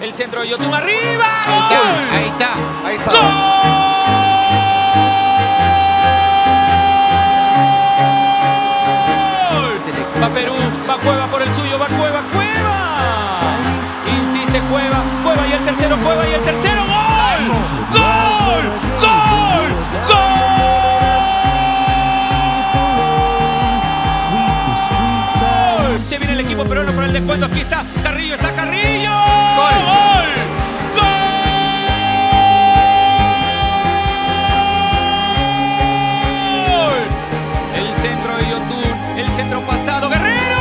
El centro de Yotun arriba. Ahí está. Ahí está. ¡Gol! Va Perú, va Cueva por el suyo, va Cueva. Insiste Cueva y el tercero, ¡gol! ¡Gol! Se viene el equipo peruano para el descuento. Aquí está Carrillo, ¡Gol! El centro de Yotun, el centro pasado, Guerrero.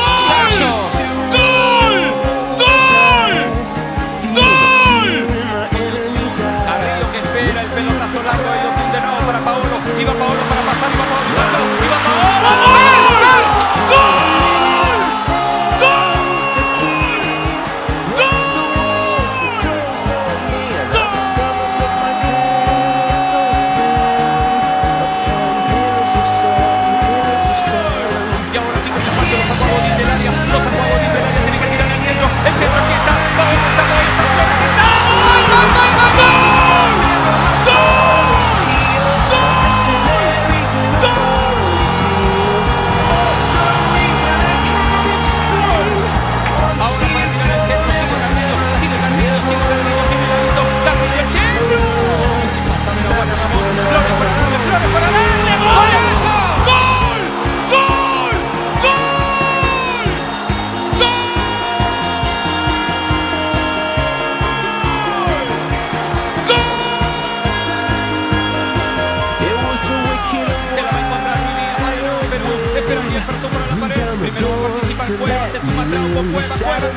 Carrillo que espera el pelotazo largo de Yotun de nuevo para Paolo. Iba Paolo para pasar, iba Paolo. Primero va a participar Cueva, se suma Trauco, Cueva,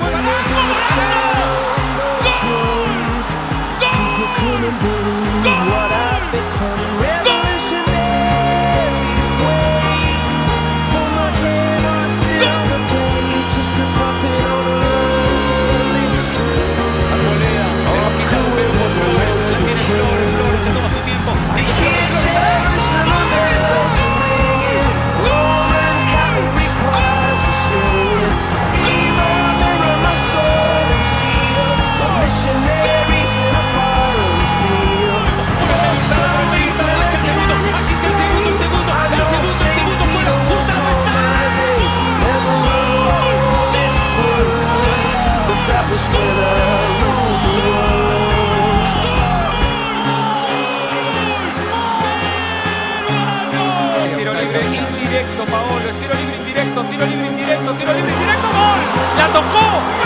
Arboleda, pero quizá el Perú con Flores, la tiene Flores, se toma su tiempo, sigue Flores. Indirecto, Paolo, tiro libre indirecto, ¡gol! ¡La tocó!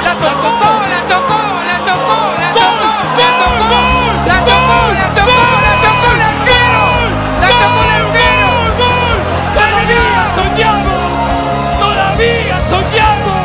¡Todavía soñamos!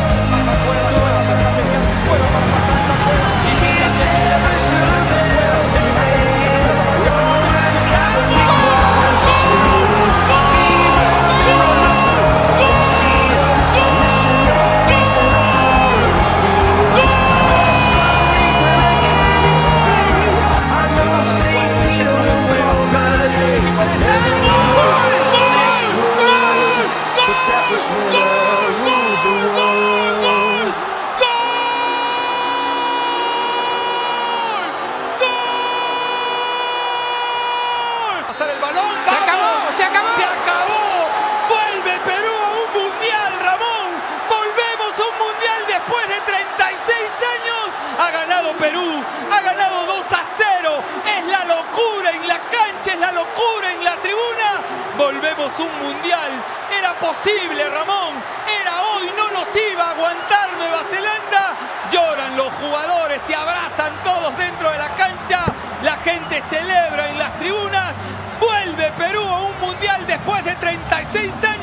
El balón, se acabó. Vuelve Perú a un mundial, Ramón. Volvemos a un mundial después de 36 años. Ha ganado Perú, ha ganado 2-0. Es la locura en la cancha, es la locura en la tribuna. Volvemos a un mundial. Era posible, Ramón. Era hoy, no nos iba a aguantar Nueva Zelanda. Lloran los jugadores, se abrazan todos dentro de la cancha. La gente celebra en las tribunas. Vuelve Perú a un mundial después de 36 años.